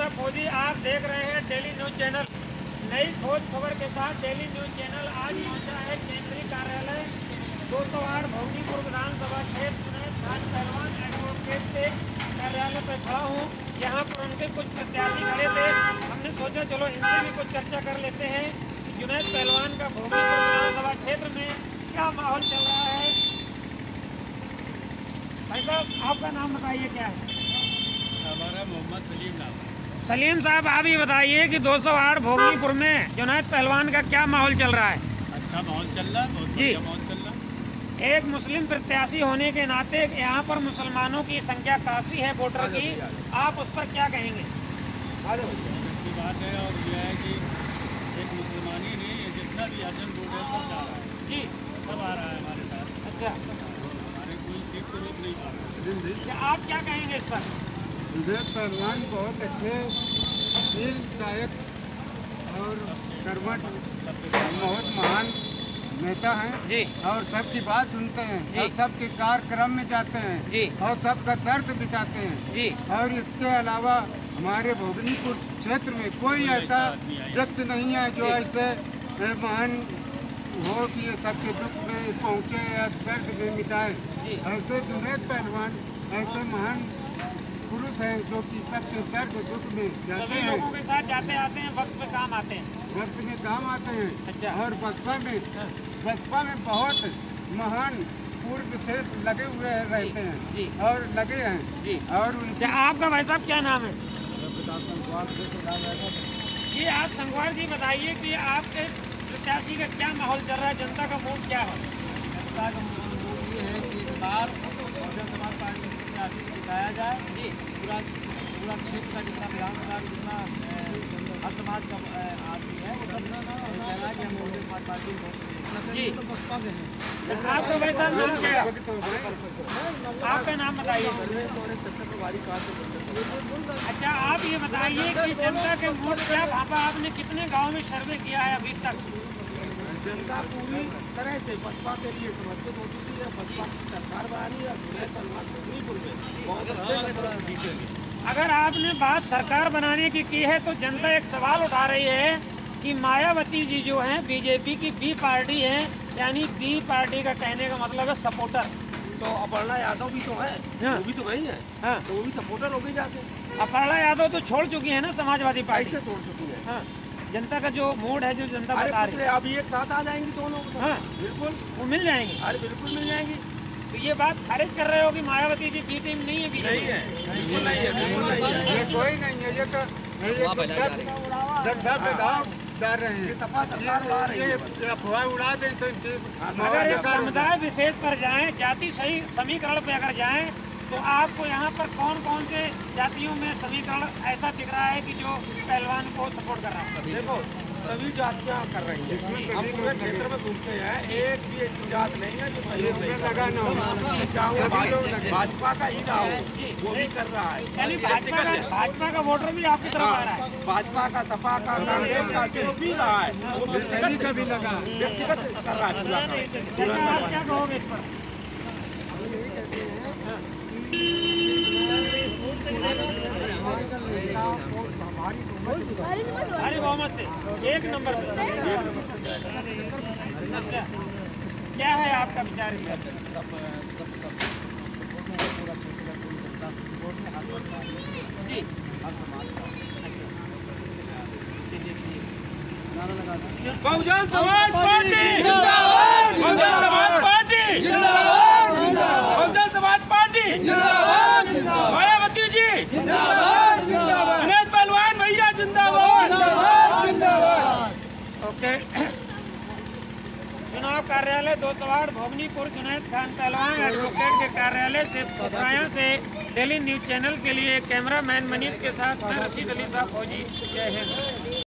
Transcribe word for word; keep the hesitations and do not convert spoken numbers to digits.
साहब फौजी, आप देख रहे हैं डेली न्यूज चैनल। नई खोज खबर के साथ डेली न्यूज चैनल आज पहुंचा है केंद्रीय कार्यालय दो सौ आठ भोगनीपुर विधानसभा क्षेत्र जुनैद खान पहलवान एडवोकेट के कार्यालय पर खड़ा हूँ। यहाँ पर उनके कुछ प्रत्याशी खड़े थे। हमने सोचा चलो इनसे भी कुछ चर्चा कर लेते हैं कि जुनैद पहलवान का भोगनीपुर विधानसभा क्षेत्र में क्या माहौल चल रहा है। भाई साहब, आपका नाम बताइए क्या है? हमारा मोहम्मद सलीम नाम। सलीम साहब, आप ये बताइए कि दो सौ आठ भोगनीपुर में जुनैद पहलवान का क्या माहौल चल रहा है? अच्छा माहौल चल रहा है, बहुत बढ़िया माहौल चल रहा है। एक मुस्लिम प्रत्याशी होने के नाते यहाँ पर मुसलमानों की संख्या काफ़ी है वोटर की, आप उस पर क्या कहेंगे? अच्छी बात है और यह है कि एक मुसलमानी नहीं, जितना भी हसन वोट है सब जा रहा है जी, सब आ रहा है हमारे साथ। अच्छा, हमारे कोई सीट को रोक नहीं पा रहा। आप क्या कहेंगे इस पर? जुनैद पहलवान बहुत अच्छे दिलदायक और कर्मठ बहुत महान नेता हैं जी, और सबकी बात सुनते हैं जी, और सबके कार्यक्रम में जाते हैं जी, और सबका दर्द बिताते हैं जी, और इसके अलावा हमारे भोगनीपुर क्षेत्र में कोई ऐसा व्यक्ति नहीं है जो ऐसे महान हो कि ये सबके दुख में पहुँचे या दर्द में मिटाए। ऐसे जुनैद पहलवान ऐसे महान पुरुष हैं जो कि सबके दर्द दुख में जाते हैं, लोगों के साथ जाते आते हैं, वक्त पे काम आते हैं, वक्त में काम आते हैं। अच्छा। और बसपा में बसपा में बहुत महान पूर्व से लगे हुए रहते हैं जी, और लगे हैं जी। और उनके आपका भाई साहब क्या नाम है? जी, आप संगवार जी बताइए कि आपके प्रत्याशी का क्या माहौल चल रहा है, जनता का मूड क्या है? जनता का मूड ये है कि इस बार बहुजन समाज पार्टी के प्रत्याशी को जिताया जाए। जी, पूरा पूरा क्षेत्र का जितना विधानसभा जितना हर समाज का आदमी है वो सब कह रहा है कि हम बहुजन समाज पार्टी को जी। आपका भाई साहब नाम क्या है? आपका नाम बताइए। अच्छा, आप ये बताइए कि जनता के मूड क्या भापा, आपने कितने गांव में सर्वे किया है अभी तक? जनता पूरी तरह से बसपा के लिए समर्पित हो चुकी है। बसपा की सरकार बनी है, जुनैद पहलवान भोगनीपुर में बहुत अच्छे जीतेंगे। अगर आपने बात सरकार बनाने की की है तो जनता एक सवाल उठा रही है कि मायावती जी जो हैं बीजेपी की बी पार्टी है, यानी बी पार्टी का कहने का मतलब है सपोर्टर। तो अपर्णा यादव भी तो है, हाँ। वो भी तो वही है, हाँ। तो वो भी सपोर्टर हो गई जाके। अपर्णा यादव तो छोड़ चुकी है ना समाजवादी पार्टी। कैसे छोड़ चुकी है? हाँ, जनता का जो मूड है, जो जनता अरे बता रही पुतले है, अभी एक साथ आ जाएंगी दोनों। हाँ, बिल्कुल, वो मिल जाएंगे। अरे बिल्कुल मिल जाएंगी। तो ये बात खारिज कर रहे हो कि मायावती जी बी टीम नहीं है बीजेपी? नहीं है, बिल्कुल नहीं है, बिल्कुल नहीं है। ये कोई नहीं है, ये तो ये तो गड्ढा पे दाव डाल रहे ये हैं। सपा सरकार उड़ा रही है। ये अफवाह उड़ा दें तो इनकी अगर एक समुदाय विशेष पर जाएं, जाति सही समीकरण पे अगर जाएं, तो आपको यहाँ पर कौन कौन से जातियों में समीकरण ऐसा दिख रहा है कि जो पहलवान को सपोर्ट कर रहा है? देखो, सभी जातियाँ कर रही है। हम पूरे क्षेत्र में घूमते हैं, एक भी ऐसी जात नहीं है जो सहयोग नहीं लगा ना हो। चाहे वो भाजपा का ही ना हो, वो भी कर रहा है। यानी भाजपा का भाजपा का वोटर भी आपकी तरफ आ रहा है? भाजपा का, सपा का, कांग्रेस का जो भी रहा है वो कभी कभी लगा व्यक्तिगत कर रहा है पूरा काम। चाचा, आप क्या कहोगे इस पर? यही कहते हैं भारी बहुमत से, एक नंबर से। अच्छा, क्या है आपका विचार इस पर? जी, बहुजन समाज पार्टी जिंदाबाद, बहुजन समाज पार्टी जिंदाबाद, बहुजन समाज पार्टी जिंदाबाद, मायावती जी जिंदाबाद, जुनैद पहलवान भैया जिंदाबाद, जिंदाबाद। ओके। चुनाव कार्यालय दो सौ आठ भोगनीपुर जुनैद खान पहलवान एडवोकेट के कार्यालय से पुखराया से डेली न्यूज चैनल के लिए कैमरामैन मनीष के साथ मैं रशीद अली साहब फौजी। जय हिंद।